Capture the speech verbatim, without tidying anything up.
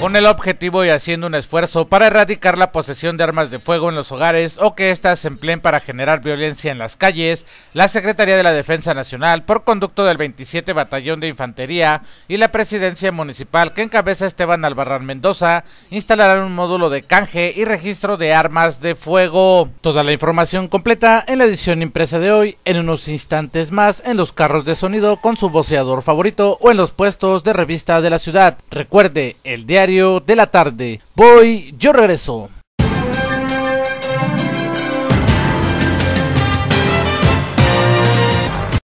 Con el objetivo y haciendo un esfuerzo para erradicar la posesión de armas de fuego en los hogares o que éstas se empleen para generar violencia en las calles, la Secretaría de la Defensa Nacional, por conducto del veintisiete Batallón de Infantería y la Presidencia Municipal que encabeza Esteban Albarrán Mendoza, instalarán un módulo de canje y registro de armas de fuego. Toda la información completa en la edición impresa de hoy, en unos instantes más en los carros de sonido con su voceador favorito o en los puestos de revista de la ciudad. Recuerde, el diario de la tarde. Voy, yo regreso.